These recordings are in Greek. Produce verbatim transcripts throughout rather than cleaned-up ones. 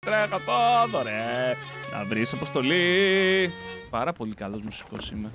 τρέχα Θόδωρε. Να βρεις αποστολή. Πάρα πολύ καλός μουσικός είμαι.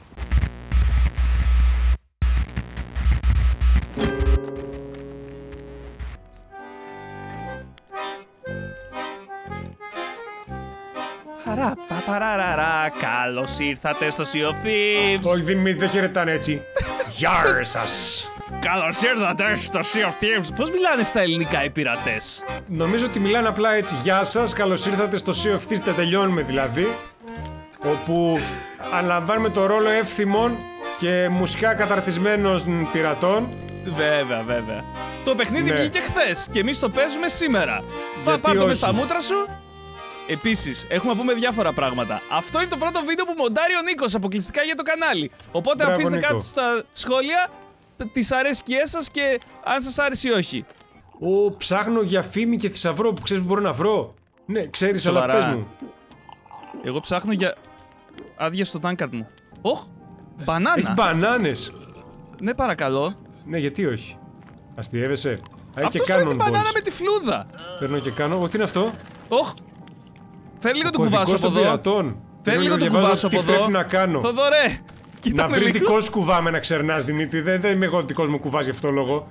Χαρά, παπαραραρα, καλώς ήρθατε στο Sea of Thieves. Όχι Δημήτρη, δεν χαιρετάνε έτσι. Γεια σας. Καλώς ήρθατε στο Sea of Thieves. Πώς μιλάνε στα ελληνικά οι πειρατές? Νομίζω ότι μιλάνε απλά έτσι. Γεια σας, καλώς ήρθατε στο Sea of Thieves. Τα τελειώνουμε δηλαδή. Όπου αναλαμβάνουμε το ρόλο εύθυμων και μουσικά καταρτισμένων πειρατών. Βέβαια, βέβαια. Το παιχνίδι Ναι. βγήκε χθες και εμείς το παίζουμε σήμερα. Γιατί Πάρ' το όχι? μες στα μούτρα σου. Επίσης, έχουμε να πούμε διάφορα πράγματα. Αυτό είναι το πρώτο βίντεο που μοντάρει ο Νίκος αποκλειστικά για το κανάλι. Οπότε Μπράβο, αφήστε Νίκο. κάτω στα σχόλια τις αρέσκειές σας και αν σας άρεσε ή όχι. Ω, ψάχνω για φήμη και θησαυρό που ξέρεις που μπορώ να βρω. Ναι, ξέρεις, αλλά Σοβαρά? πες μου. Εγώ ψάχνω για άδεια στο τάνκαρτ μου. Οχ, μπανάνα. Έχει μπανάνες. Ναι, παρακαλώ. Ναι, γιατί όχι. Αστιεύεσαι. Α, έχει Αυτός και τρώει την cannon μπανάνα balls. με τη φλούδα. Παίρνω και κάνω. Ω, τι είναι αυτό? Οχ. Φέρει λίγο τον Κωδικός κουβάσου από των εδώ. πειρατών. Φέρει λίγο τον διαβάζω κουβάσου τι από εδώ. πρέπει να κάνω. Θοδωρέ. Κοίτα Να με βρεις λίγο. δικό σου κουβά με να ξερνάς, Δημήτρη. Δεν, δεν είμαι εγώ δικός μου κουβάς γι' αυτό το λόγο.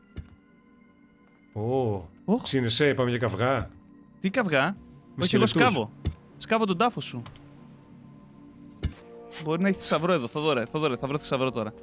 Ω, Οχ. ξύνεσαι, είπαμε για καυγά. Τι καυγά? Με Όχι, εγώ σκελετούς. σκάβω. Σκάβω τον τάφο σου. Μπορεί να έχει θησαυρό εδώ, Θοδωρέ. Θοδωρέ, θα βρω θησαυρό τώρα.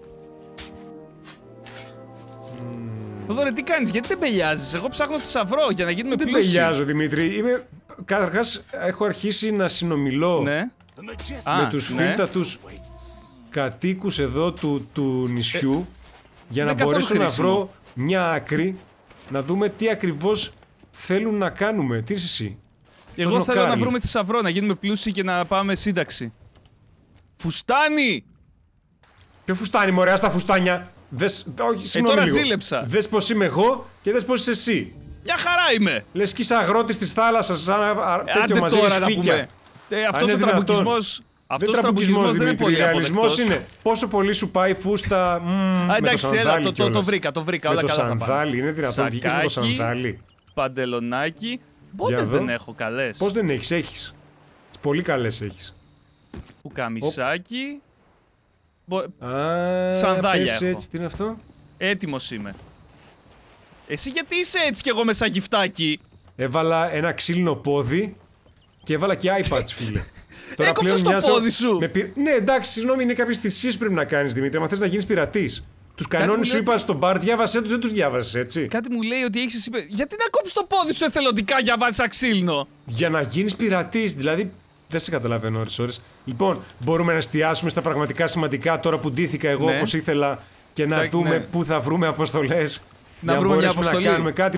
Θοδωρέ, τι κάνεις, γιατί δεν μπελιάζεις? Εγώ ψάχνω θησαυρό για να γίνουμε Δεν πλούσιοι. πελιάζω, Δημήτρη. Είμαι... Καταρχάς, έχω αρχίσει να συνομιλώ Ναι. με Α, τους ναι. φίλτατους κατοίκους εδώ του, του νησιού για να είναι καθόλου μπορέσω να χρήσιμο. βρω μια άκρη, να δούμε τι ακριβώς θέλουν να κάνουμε. Τι είσαι εσύ? Εγώ Πώς θέλω να νοκάρει. βρούμε θησαυρό, να γίνουμε πλούσιοι και να πάμε σύνταξη. Φουστάνι! Ποιο φουστάνι, μωρέ, στα φουστάνια. Δες, όχι, συγγνώμη τώρα λίγο. ζήλεψα. Δες πως είμαι εγώ και δες πως είσαι εσύ. Μια χαρά είμαι! Λες κι είσαι αγρότης της θάλασσας, σαν να α, τέτοιο Άντε μαζί τώρα να φύκια. πούμε. Ε, αυτός είναι ο δυνατόν. τραμπουκισμός. Αυτός ο Δεν τραμπουκισμός δεν είναι Δημήτρη, πολύ ρεαλισμός αποδεκτός. είναι. Πόσο πολύ σου πάει φούστα. Μ, Α, με εντάξει, το έλα, σανδάλι το, το, το κιόλας. βρήκα, το βρήκα. Με Όλα το καλά θα πάνε. σανδάλι, είναι δυνατόν να βγήκες με το Σακάκι, σανδάλι. Παντελονάκι. Πότες Για δεν δω. έχω καλές. Πώς δεν έχεις, έχεις. Τις πολύ καλές έχεις. Πουκαμισάκι. Μπο- Α, Σανδάλια πες έχω. έτσι, τι είναι αυτό? Έτοιμος είμαι. Εσύ γιατί είσαι έτσι κι εγώ με σαν γυφτάκι? Έβαλα ένα ξύλινο πόδι και έβαλα και iPads, φίλε. Έκοψες το μοιάζω πόδι σου. με πυ- Ναι, εντάξει, συγγνώμη, είναι κάποιες θυσίες που πρέπει να κάνεις, Δημήτρη. Αν θες να γίνεις πειρατής. Τους μου κανόνες σου λέει είπα ότι- στον μπαρ, διάβασέ τους, δεν τους διάβασες, έτσι. Κάτι μου λέει ότι έχεις εσύ... Γιατί να κόψεις το πόδι σου εθελοντικά για να βάλεις ένα ξύλινο? Για να γίνεις πειρατής, δηλαδή. Δεν σε καταλαβαίνω ώρες-ώρες. Λοιπόν, μπορούμε να εστιάσουμε στα πραγματικά σημαντικά τώρα που ντύθηκα εγώ Ναι. όπως ήθελα και να Εντάξει, δούμε ναι. πού θα βρούμε αποστολές. Να για βρούμε μια μπορέσουμε αποστολή. να κάνουμε κάτι.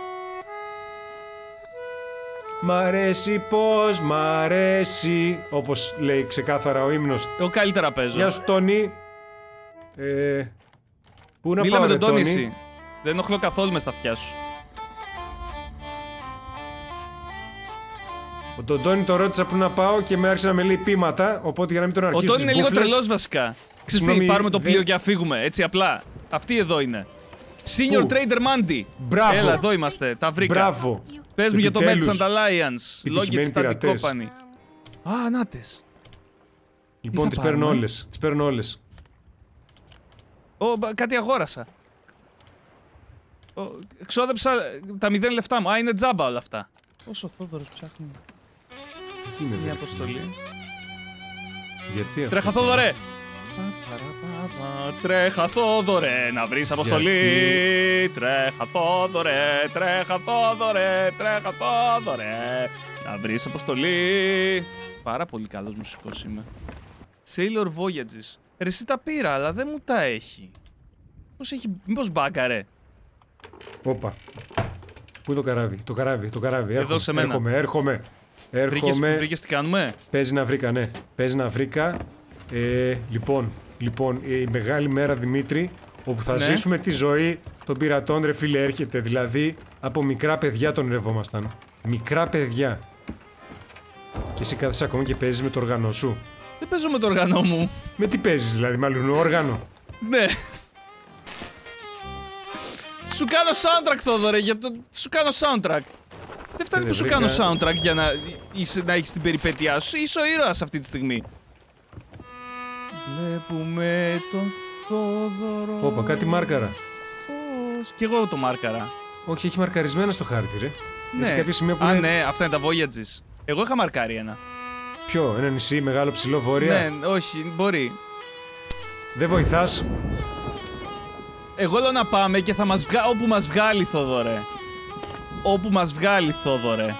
Μ' αρέσει πως μ' αρέσει. Όπως λέει ξεκάθαρα ο ύμνος. Εγώ καλύτερα παίζω. Γεια σου, Τόνι. Ε, πού να Μίλα πάω, με ρε, τον Τόνι Τόνι? εσύ. Δεν ενοχλώ καθόλου με στα αυτιά σου. Ο τον Τόνι το ρώτησα πού να πάω και με άρχισε να με λέει πείματα. Οπότε για να μην τον Ο αρχίσω. Τόνι είναι τις λίγο μπούφλες, τρελός βασικά. Ξέρεις τι, Συγγνώμη, πάρουμε το δεν- πλοίο και αφήγουμε, έτσι απλά. Αυτή εδώ είναι. Senior Πού? Trader Mandy. Μπράβο. Έλα, εδώ είμαστε, τα βρήκα. Μπράβο. Πες μου για το Επιτέλους. Merchant Alliance. Logit Επιτυχημένοι Static πειρατές. Company. Α, νάτες. Λοιπόν, θα τις παίρνω πάρουμε? όλες. Τις παίρνω όλες. Ω, μπα, κάτι αγόρασα. Ω, Ξόδεψα τα μηδέν λεφτά μου. Α, είναι τζάμπα όλα αυτά. Όσο ο Θόδωρος ψάχνει Τι είναι, μια δε? αποστολή. Γιατί αυτό? Τρέχα, Θόδωρε! Τρέχα, Θόδωρε, να βρεις αποστολή. Τρέχα, Θόδωρε, τρέχα, Θόδωρε, τρέχα, Θόδωρε, να βρεις αποστολή. Πάρα πολύ καλός μουσικός είμαι. Sailor Voyages. Ρε, εσύ τα πήρα, αλλά δεν μου τα έχει. Πώς έχει, μήπως μπάγκαρε. Όπα. Πού είναι το καράβι, το καράβι, το καράβι. Εδώ Έρχομαι, σε μένα. Έρχομαι, έρχομαι. Βρήκες, Έρχομαι. βρήκες τι κάνουμε. Παίζει να βρήκα, ναι. Παίζει να βρήκα. Ε, λοιπόν, λοιπόν, η μεγάλη μέρα, Δημήτρη, όπου θα Ναι. ζήσουμε τη ζωή των πειρατών, ρε φίλε, έρχεται. Δηλαδή, από μικρά παιδιά τον ρευόμασταν. Μικρά παιδιά. Και εσύ κάθεσαι ακόμα και παίζεις με το όργανο σου. Δεν παίζω με το όργανο μου. Με τι παίζεις, δηλαδή, μάλλον όργανο. Ναι. Σου κάνω soundtrack, Θόδωρε, για το... Σου κάνω soundtrack. Δεν φτάνει που σου βρήκα... κάνω soundtrack για να, είσαι, να έχεις την περιπέτειά σου. Είσαι ο ήρωας αυτή τη στιγμή. Βλέπουμε τον Θόδωρο. Όπα, κάτι μάρκαρα. Πώς. Κι εγώ το μάρκαρα. Όχι, έχει μαρκαρισμένα στο χάρτη, ρε. Ναι. Έχει κάποια σημεία που Α, είναι... ναι, αυτά είναι τα Voyages. Εγώ είχα μαρκάρει ένα. Ποιο, ένα νησί, μεγάλο, ψηλό, βόρεια. Ναι, όχι, μπορεί. Δεν βοηθάς. Εγώ λέω να πάμε και θα μας βγάλει όπου μας βγάλει, Θόδωρε. Όπου μας βγάλει, Θόδωρε.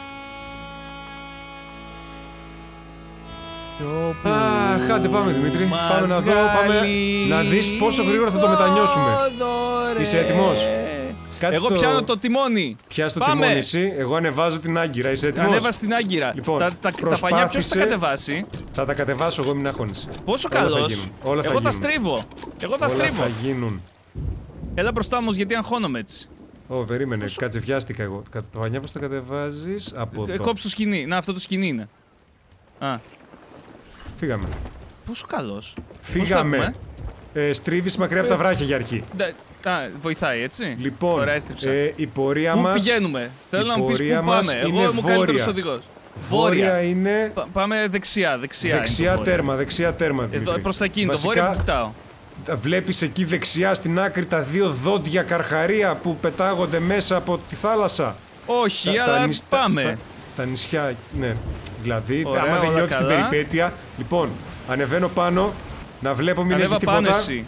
Αχ, άντε πάμε, Δημήτρη. Πάμε να δω, πάμε να δεις πόσο γρήγορα θα το μετανιώσουμε. Είσαι έτοιμος? Κάτσε Εγώ το... πιάνω το τιμόνι. Πιάσ' το Πάμε. τιμόνι εσύ, εγώ ανεβάζω την άγκυρα. Είσαι έτοιμος? Ανέβασε την άγκυρα. Λοιπόν, τα, τα, τα πανιά ποιος θα κατεβάσει? Θα τα κατεβάσω εγώ, μην αγχώνεσαι. Πόσο Όλα θα καλός. γίνουν. Όλα θα Εγώ τα γίνουν. στρίβω. Εγώ τα Όλα στρίβω. θα γίνουν. Έλα μπροστά όμως γιατί αγχώνομαι έτσι. Ω, περίμενε, Πόσο... κάτσε, βιάστηκα εγώ. Τα πανιά πώς τα κατεβάζεις? Από Ε, εδώ. κόψε το σκηνή. Να, αυτό το σκηνή είναι. Α, Φύγαμε. πόσο καλός. Φύγαμε. Ε, στρίβεις μακριά από τα βράχια για αρχή. Α, βοηθάει έτσι. Λοιπόν, Ωραία, έστριψα. ε, η πορεία Πού μας... πηγαίνουμε? Θέλω να μου πεις πού πορεία μας πάμε. είναι Εγώ είμαι ο καλύτερος βόρεια. οδηγός. Βόρεια είναι... Πα- πάμε δεξιά, δεξιά. Δεξιά είναι το βόρεια. τέρμα, δεξιά τέρμα, Δημήτρη. Εδώ προς τα κίνητο, Βασικά, βόρεια που κοιτάω. βλέπεις εκεί δεξιά στην άκρη τα δύο δόντια καρχαρία που πετάγονται μέσα από τη θάλασσα. Όχι, Τα- αλλά τα νησ- πάμε. Τα, τα, τα νησιά, ναι. Δηλαδή, Ωραία, άμα δεν όλα νιώθεις την καλά. περιπέτεια... Λοιπόν, ανεβαίνω πάνω, να βλέπω μην Ανέβα έχει πάνω τίποτα. εσύ.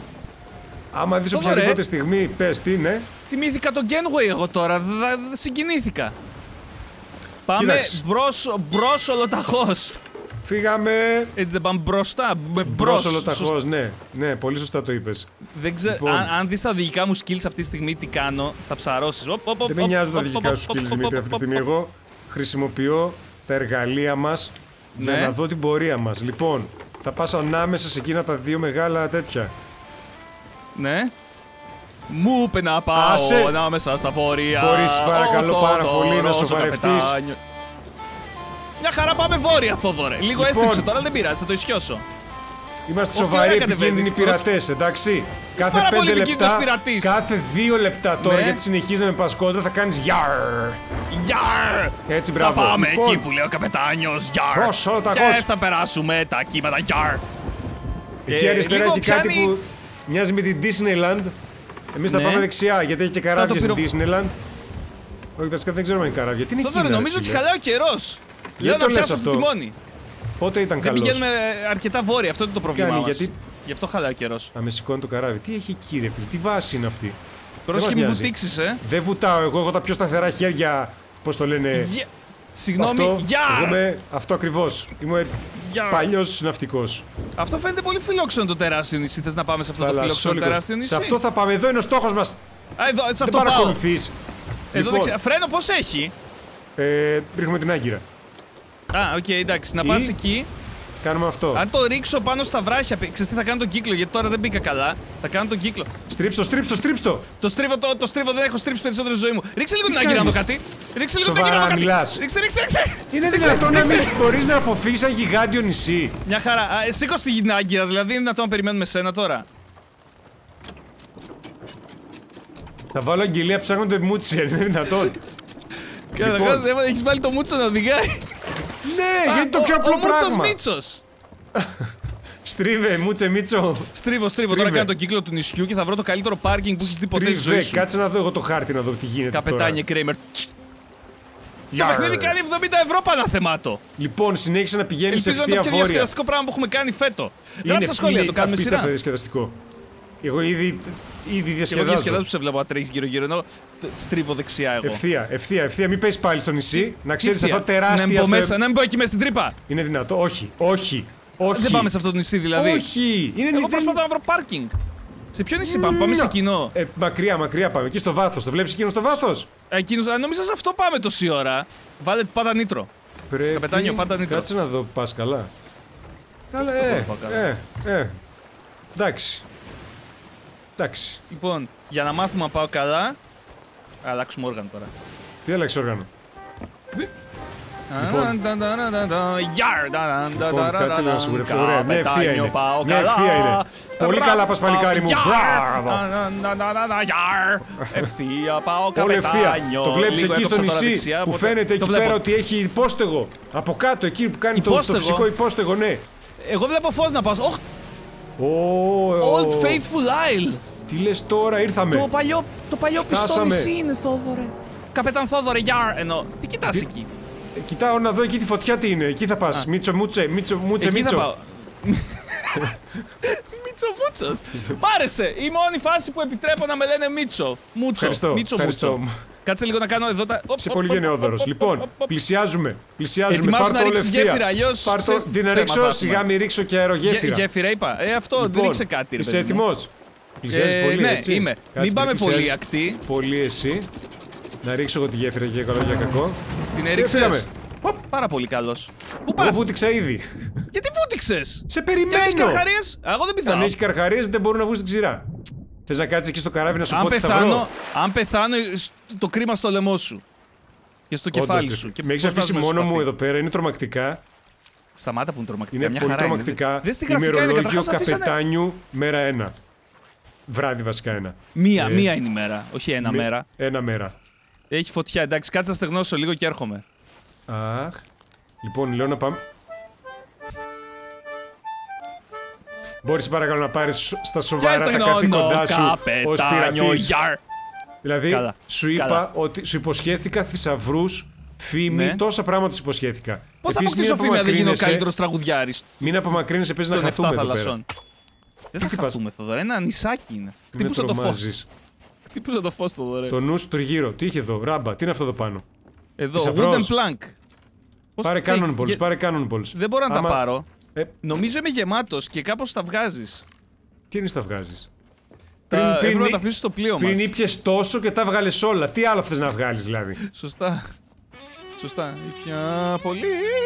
Άμα δεις Θόδωρε. οποιαδήποτε στιγμή, πες τι, ναι. Θυμήθηκα τον Genway εγώ τώρα, δε- δε- συγκινήθηκα. Πάμε Κοίταξε. μπρος, μπρος ολοταχώς. Φύγαμε. Έτσι δεν πάμε μπροστά, με Μπρος μπρος. ολοταχώς, ναι. Ναι, πολύ σωστά το είπες. Δεν ξέρω, Λοιπόν. αν, αν δεις τα οδηγικά μου skills αυτή τη στιγμή τι κάνω, θα ψαρώσεις. Οπ, οπ, Δεν με οπ, νοιάζουν τα οπ, δικά οπ, σου οπ, skills, οπ, Δημήτρη, οπ, αυτή τη οπ, στιγμή. οπ. Εγώ χρησιμοποιώ τα εργαλεία μας για Ναι. να δω την πορεία μας. Λοιπόν, θα πας ανάμεσα σε εκείνα τα δύο μεγάλα τέτοια. Ναι. Μου είπε να πάω Άσε. ανάμεσα στα βόρεια. Μπορείς, παρακαλώ, Ο πάρα πολύ να Θόδωρος, ο σοβαρευτείς. καπετάνιο. Μια χαρά πάμε βόρεια, Θόδωρε. Λίγο Λοιπόν. έστριψε τώρα, δεν πειράζει, θα το ισιώσω. Είμαστε Όχι, σοβαροί, ωραία επικίνδυνοι κατεβαίνεις, πειρατές, εντάξει. Κάθε πάρα πολύ πέντε επικίνδυνος λεπτά, πειρατής. κάθε δύο λεπτά τώρα, Ναι. γιατί συνεχίζει να με πας κόντρα, θα κάνεις γιαρ. Γιαρ! Έτσι, Θα μπράβο. πάμε Λοιπόν, εκεί που λέει ο καπετάνιος. Γιαρ! Πώς, όλα τα Και πώς. θα περάσουμε τα κύματα. Γιαρ! Εκεί Ε, αριστερά λίγο έχει κάτι πιάνει- που μοιάζει με την Disneyland. Εμείς θα Ναι. πάμε δεξιά, γιατί έχει και καράβια το στην πυρο- Disneyland. Όχι, βασικά δεν ξέρουμε αν είναι καράβια. Τι είναι Θόδωρε, εκείνα, νομίζω ρε ότι φίλε? χαλάει ο καιρός. Λέω το να λες πιάσω το αυτό? τιμόνι. Πότε ήταν Δεν καλός? πηγαίνουμε αρκετά βόρεια, αυτό είναι το πρόβλημά Κάνει, μας. γιατί- Γι' αυτό χαλάει ο καιρός. Α, με σηκώνει το καράβι. Τι έχει εκεί, ρε φίλε, τι βάση είναι αυτή? Πρόσεχε μας μην νοιάζει. βουτήξεις, ε. Δεν βουτάω, εγώ έχω τα πιο σταθερά χέρια. Πώς το λένε? Γεια- Συγγνώμη, αυτό, γεια! εγώ είμαι αυτό ακριβώς. Είμαι Γεια! παλιός ναυτικός. Αυτό φαίνεται πολύ φιλόξενο το τεράστιο νησί. Θες να πάμε σε αυτό το φιλόξενο Θαλασσόλικος. τεράστιο νησί? Σε αυτό θα πάμε, εδώ είναι ο στόχος μας. Α, εδώ, σε Δεν αυτό πάω. παρακολουθείς. Εδώ Λοιπόν, δεξιά. Φρένο πώς έχει? ε, ρίχνουμε την άγκυρα. Α, οκ, εντάξει. Να Ή- πας εκεί. Κάνουμε αυτό. Αν το ρίξω πάνω στα βράχια, π- ξέρεις τι θα κάνω τον κύκλο, γιατί τώρα δεν μπήκα καλά. Θα κάνω τον κύκλο. Στρίψτο, στρίψτο, στρίψτο. Το στρίβω, το, το στρίβω, δεν έχω στρίψει περισσότερο στη ζωή μου. Ρίξε λίγο Τι την άγκυρα να δω κάνεις? κάτι. Ρίξε λίγο την Σοβαρά άγκυρα να δω κάτι. μιλάς? Ρίξε, ρίξε, ρίξε. Είναι Ρίξε, δυνατόν να ρίξε. μην μπορείς να αποφύγεις ένα γιγάντιο νησί? Μια χαρά. Α, ε, σήκω στην άγκυρα, δηλαδή είναι δυνατόν να περιμένουμε σένα τώρα. Θα βάλω αγγελία ψάχνονται μούτσια, είναι δυνατόν? Καταρχάς, ε, έχεις βάλει το Μούτσο να οδηγάει. Ναι, γιατί το πιο απλό Ο Μούτσος πράγμα. Μίτσος. Στρίβε, μούτσε, μίτσο. Στρίβω, στρίβω. Τώρα Στρίβε. κάνω τον κύκλο του νησιού και θα βρω το καλύτερο πάρκινγκ που έχεις δει ποτέ στη ζωή Στρίβε, σου. κάτσε να δω εγώ το χάρτη να δω τι γίνεται. Καπετάνιε Κρέιμερ. Το Γιαρ. παιχνίδι κάνει εβδομήντα ευρώ παναθεμάτο. Λοιπόν, συνέχισε να πηγαίνεις Ελπίζω να είναι ευθεία το πιο βόρεια. διασκεδαστικό πράγμα που έχουμε κάνει φέτο. Γράψτε στα σχόλια, το κάνουμε απίστευτα σειρά. διασκεδαστικό. Εγώ ήδη, ήδη Και εγώ διασκεδάζω. διασκεδάζω που σε βλέπω να τρέχεις γύρω-γύρω, ενώ το- στρίβω δεξιά εγώ. Ευθεία, ευθεία, ευθεία. Μην πέσει πάλι στο νησί. Να ξέρεις Ευθεία. αυτά τεράστια. Να μην πω στο- μέσα, να μην πω εκεί μέσα στην τρύπα. Είναι δυνατό. Όχι, όχι, όχι. Δεν πάμε σε αυτό το νησί δηλαδή. Όχι. Είναι Εγώ δεν- προσπαθώ να βρω πάρκινγκ. Σε ποιο νησί πάμε, πάμε σε Να. κοινό. Ε, μακριά, μακριά πάμε. Εκεί στο βάθος. Το βλέπεις εκείνο στο βάθος? Εκείνος, α, νόμιζα σε αυτό πάμε τόση ώρα. Βάλε πάντα νήτρο. Πρέπει... Καπετάνιο, πάντα νήτρο. Κάτσε να δω, πας καλά. Καλά, Δεν ε, πάω καλά. ε, ε. Εντάξει. Εντάξει. Λοιπόν, για να μάθουμε να πάω καλά, αλλάξουμε όργανο τώρα. Τι άλλαξε όργανο? Λοιπόν, κάτσε να σου γρέψω. Ωραία, μια ευθεία είναι. Μια ευθεία είναι. Πολύ καλά πας παλικάρι μου. Μπράβο. Ευθεία πάω Όλη ευθεία. καπετάνιο. Το βλέπεις Λίγο εκεί στο έκοψα τώρα νησί δεξιά, που οπότε φαίνεται εκεί το βλέπω. πέρα ότι έχει υπόστεγο. Από κάτω, εκεί που κάνει το, το Υπόστεγο. φυσικό υπόστεγο, ναι. Εγώ βλέπω φως να πας. Οχ, Ω, Old Faithful Isle. Τι λες τώρα, Το ήρθαμε. παλιό, το παλιό πιστό Φτάσαμε. νησί είναι, Θόδωρε. Καπετάν Θόδωρε, γιαρ. Ενώ, τι κοιτάς Τι- εκεί. Ε, Κοιτάω να δω εκεί τη φωτιά τι είναι. Εκεί θα πας. Μίτσο, μούτσε, μίτσο, μούτσε, Εκεί θα μίτσο. πάω. Μίτσο Μούτσος. Μ' άρεσε. Η μόνη φάση που επιτρέπω να με λένε Μίτσο. Μούτσο. Ευχαριστώ, Μίτσο ευχαριστώ. Μούτσο. Κάτσε λίγο να κάνω εδώ τα. Είσαι πολύ γενναιόδωρος. Λοιπόν, πλησιάζουμε. Πλησιάζουμε. Ετοιμάσου Πάρ' να το ρίξεις όλο ευθεία. γέφυρα, αλλιώς Πάρ' το- ξέρεις την τι να θέμα ρίξω, θα σιγά έχουμε. μη ρίξω και αερογέφυρα. Γέφυρα είπα. Ε, αυτό δεν ρίξε κάτι. ρε Είσαι παιδί μου. έτοιμος. Πλησιάζεις Ε, πολύ, ναι, έτσι. είμαι. Κάτσε, Μην πάμε πλησιάζεις πολύ ακτή. Πολύ εσύ. Να ρίξω εγώ τη γέφυρα για καλό για κακό. Την Και έριξες. φύγαμε. Οπ, Πάρα πολύ καλός. Πού εγώ πας. βούτυξα ήδη. Γιατί βούτυξες. Σε Και έχεις περιμένω. καρχαρίες. Εγώ δεν Αν πηδάω. έχει καρχαρίες δεν μπορούν να βγουν στην ξηρά. Θες να κάτσεις εκεί στο καράβι να σου Αν πω τι θα πεθάνω, βρω. αν πεθάνω, σ- το κρίμα στο λαιμό σου. Και στο κεφάλι Όντως, σου. Και με έχεις πώς αφήσει βάζουμε μόνο μου σπαθί. εδώ πέρα, είναι τρομακτικά. Σταμάτα που είναι τρομακτικά. Είναι Μια πολύ χαρά τρομακτικά. Είναι. Δες τι γραφικά είναι. Ημερολόγιο Καταρχάς αφήσανε. καπετάνιου μέρα ένα. Βράδυ βασικά ένα. Μία, Ε, μία είναι η μέρα. Όχι ένα Με- μέρα. Ένα μέρα. Έχει φωτιά. Εντάξει, κάτσε να στεγνώσω λίγο και έρχομαι. Αχ. Λοιπόν, λέω να πάμε. Μπορείς παρακαλώ να πάρεις σο- στα Και σοβαρά τα στεγνώνω, καθήκοντά σου ως καπετάνιο, πειρατής. γιαρ. Δηλαδή, Καλά, σου είπα καλά. ότι σου υποσχέθηκα θησαυρούς, φήμη, Ναι. τόσα πράγματα σου υποσχέθηκα. Πώς θα Επίσης, αποκτήσω μην φήμη αν δεν γίνω ο απομακρύνεσαι- καλύτερος τραγουδιάρης Μην απομακρύνεσαι, παίζει να των χαθούμε εφτά εδώ πέρα. θαλασσών. Δεν θα τι πας? χαθούμε, Θοδωρέ. Ένα νησάκι είναι. Με Χτύπουσα το φως. τρομάζεις. Χτύπουσα το φως, Θοδωρέ. Το νου σου τριγύρω. Τι είχε εδώ, ράμπα, τι είναι αυτό εδώ πάνω. Εδώ, θησαυρός. wooden plank. Πώς- Πάρε ε, cannonballs, γε- πάρε cannonballs. Δεν μπορώ να Άμα- τα πάρω. Ε, Νομίζω είμαι γεμάτος και κάπως τα βγάζεις. τι είναι τα βγάζεις. Τα... Πριν- πριν- Έπρεπε να τα αφήσεις στο πλοίο Πριν μας. ήπιες τόσο και τα βγάλες όλα. Τι άλλο θες να βγάλεις δηλαδή. Σωστά. Σωστά. Ήπια πολύ.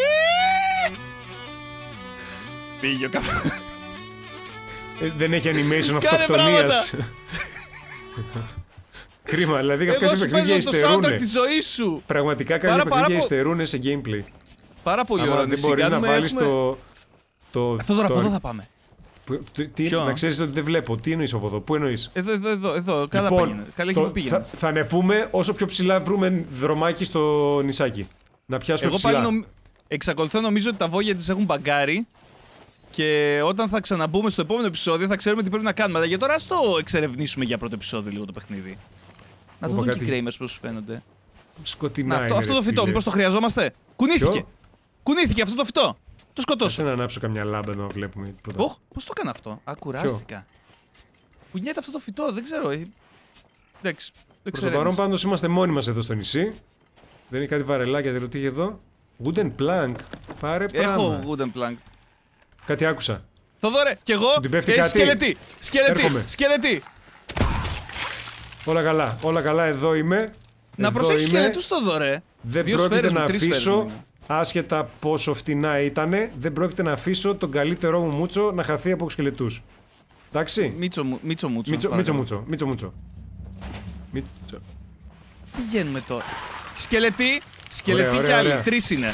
Πήγε ο καπ... Ε, δεν έχει animation Κάνε αυτοκτονίας. Κρίμα, δηλαδή Εγώ κάποια σου παιχνίδια παίζω το soundtrack υστερούνε. της ζωής σου. Πραγματικά κάποια Πάρα, πάρα παιχνίδια πο- υστερούνε σε gameplay. Πάρα πολύ Άμα ωραίο δεν νησί. μπορείς να Κάνουμε- βάλεις έχουμε- το... το, Αυτό τώρα το- από εδώ θα πάμε. που- τι- τι- Ποιο? Να ξέρεις ότι δεν βλέπω. Τι εννοείς από εδώ, πού εννοείς. Εδώ, εδώ, εδώ, εδώ. Καλά Λοιπόν, πήγαινε. Καλά εκεί το- που θα, πήγαινες. θα ανεβούμε όσο πιο ψηλά βρούμε δρομάκι στο νησάκι. Να πιάσουμε Εγώ ψηλά. πάλι νομ... εξακολουθώ νομίζω ότι τα βόγια της έχουν μπαγκάρει. Και όταν θα ξαναμπούμε στο επόμενο επεισόδιο θα ξέρουμε τι πρέπει να κάνουμε. Αλλά για τώρα ας το εξερευνήσουμε για πρώτο επεισόδιο λίγο το παιχνίδι. Να το Πω, δουν και κάτι- οι Gramers πώς σου φαίνονται. Σκοτεινά Να, αυτό, είναι, αυτό ρε το φυτό, φίλε. μήπως το χρειαζόμαστε. Κουνήθηκε. Ποιο? Κουνήθηκε αυτό το φυτό. Το Κάτσε σκοτώσω. να ανάψω καμιά λάμπα εδώ να βλέπουμε. τίποτα. Ωχ, πώς το έκανα αυτό. Α, κουράστηκα. Κουνιέται αυτό το φυτό, δεν ξέρω. ε. Εντάξει, το Προς το ξέρω. παρόν πάντως είμαστε μόνοι μας εδώ στο νησί. Δεν είναι κάτι βαρελάκια, δεν ρωτήγε εδώ. Wooden plank. Πάρε πράγμα. Έχω wooden plank. Κάτι άκουσα. Θοδωρέ, κι εγώ Την πέφτει και κάτι? σκελετή. Σκελετή, Έρχομαι. σκελετή. Όλα καλά, όλα καλά, εδώ είμαι. Να Εδώ προσέξεις είμαι. σκελετούς, Θοδωρέ. Δεν Δύο πρόκειται σφαίρες να με τρεις σφαίρες αφήσω, μου είναι. άσχετα πόσο φτηνά ήτανε, δεν πρόκειται να αφήσω τον καλύτερό μου μούτσο να χαθεί από σκελετούς. Εντάξει. Μίτσο, μου- μίτσο μούτσο. Μίτσο, παρακαλώ. μίτσο μούτσο, μίτσο μούτσο. Μίτσο. Πηγαίνουμε τώρα. Σκελετή, σκελετή Ωραία, κι ωραία, άλλη. ωραία. Τρεις είναι.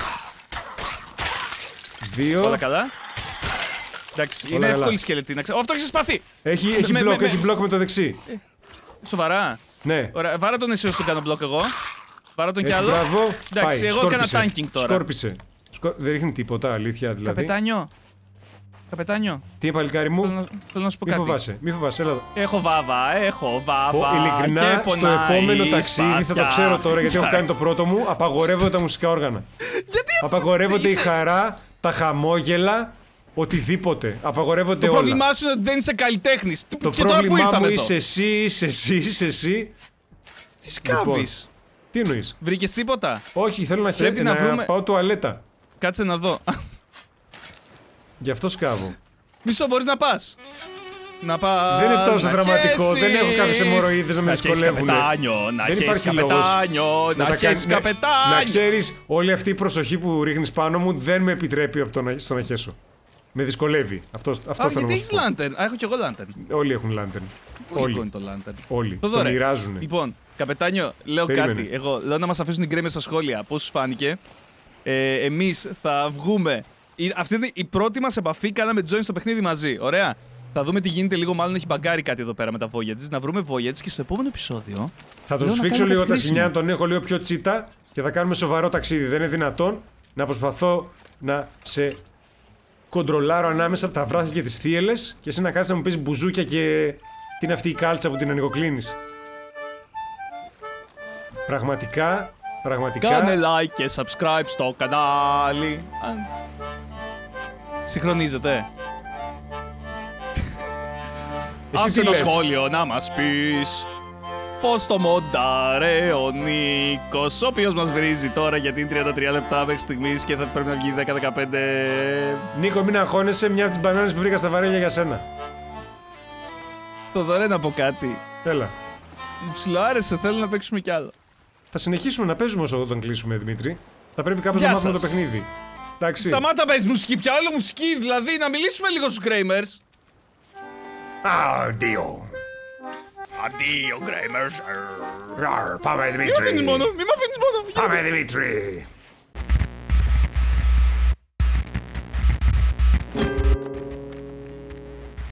Δύο. Όλα καλά. Εντάξει, Όλα είναι καλά. εύκολη σκελετή. Να ξέρω. Αυτό έχει σπαθί. Έχει, έχει με- μπλοκ, με- έχει με- μπλοκ με το δεξί. Σοβαρά. Ναι. Ωραία, βάρα τον εσύ όσο τον κάνω μπλοκ εγώ. Βάρα τον κι Έτσι, άλλο. μπράβο. Εντάξει, Πάει, εγώ έκανα σκόρπισε. tanking τώρα. Σκόρπισε. Σκο... Δεν ρίχνει τίποτα, αλήθεια δηλαδή. Καπετάνιο. Καπετάνιο. Τι είναι, παλικάρι Θέλω μου. να, θέλω να σου πω Μη κάτι. φοβάσαι, μη φοβάσαι, έλα εδώ. Έχω βάβα, έχω βάβα. Πω, ειλικρινά, και στο πονάει επόμενο η ταξίδι θα το σπαθιά. ξέρω τώρα γιατί έχω κάνει το πρώτο μου. Απαγορεύονται τα μουσικά όργανα. Γιατί Απαγορεύονται η είσαι- χαρά, τα χαμόγελα, οτιδήποτε. Απαγορεύονται Το όλα. πρόβλημά σου είναι ότι δεν είσαι καλλιτέχνη. Το Και τώρα που πρόβλημά μου ήρθαμε εδώ. είσαι εσύ, είσαι εσύ, είσαι εσύ. Τι σκάβει. Λοιπόν. Τι εννοεί. Βρήκε τίποτα. Όχι, θέλω να, Πρέπει χε... να να βρούμε- πάω τουαλέτα. Κάτσε να δω. Γι' αυτό σκάβω. Μισό, μπορεί να πα. Να πα. Δεν είναι τόσο δραματικό, δεν έχω κάποιες αιμορροίδες να με δυσκολεύουνε. Καπετάνιο, να Δεν χέσεις υπάρχει λόγος καπετάνιο, να τα χέσεις κάνεις- ναι, καπετάνιο. Να ξέρεις, όλη αυτή η προσοχή που ρίχνεις πάνω μου δεν με επιτρέπει από το να, στο να χέσω. Με δυσκολεύει. Αυτό, αυτό Α, θέλω γιατί να έχεις σου πω. λάντερν. Α, έχω κι εγώ λάντερν. Όλοι έχουν λάντερν. Πολύ Όλοι. είναι το λάντερν. Όλοι. Το Θοδωρέ, μοιράζουν. Λοιπόν, καπετάνιο, λέω Περίμενε. κάτι. Εγώ λέω να μας αφήσουν οι γκρέμες στα σχόλια. Πώς σου φάνηκε. ε, εμείς θα βγούμε. Η, αυτή είναι η πρώτη μας επαφή, κάναμε join στο παιχνίδι μαζί. Ωραία. Θα δούμε τι γίνεται λίγο, μάλλον έχει μπαγκάρει κάτι εδώ πέρα με τα Voyages. Να βρούμε Voyages και στο επόμενο επεισόδιο. Θα τον σφίξω λίγο τα σημεία, τον έχω λίγο πιο τσίτα και θα κάνουμε σοβαρό ταξίδι. Δεν είναι δυνατόν να προσπαθώ να σε κοντρολάρω ανάμεσα από τα βράχια και τις θύελες και εσύ να κάθεσαι να μου πεις μπουζούκια και τι είναι αυτή η κάλτσα που την ανοιγοκλίνεις. Πραγματικά, πραγματικά... Κάνε like και subscribe στο κανάλι. Συγχρονίζεται. Άσε ένα σχόλιο να μας πεις πώς το μοντάρε ο Νίκος, ο οποίος μας βρίζει τώρα γιατί είναι τριάντα τρία λεπτά μέχρι στιγμής και θα πρέπει να βγει δέκα δεκαπέντε. Νίκο, μην αγχώνεσαι, μια από τις μπανάνες που βρήκα στα βαρέλια για σένα. Θοδωρέ, να πω κάτι. Έλα. Μου ψιλοάρεσε, θέλω να παίξουμε κι άλλο. Θα συνεχίσουμε να παίζουμε όσο τον κλείσουμε, Δημήτρη. Θα πρέπει κάπως να μάθουμε το παιχνίδι. Εντάξει. Σταμάτα παίζεις μουσική, πια άλλο μουσική, δηλαδή να μιλήσουμε λίγο στους Gamers. Αντίο. Αντίο, Gamers. Πάμε, Δημήτρη. Μη μ' αφήνεις μόνο, μη μ' αφήνεις μόνο. Πάμε, Δημήτρη.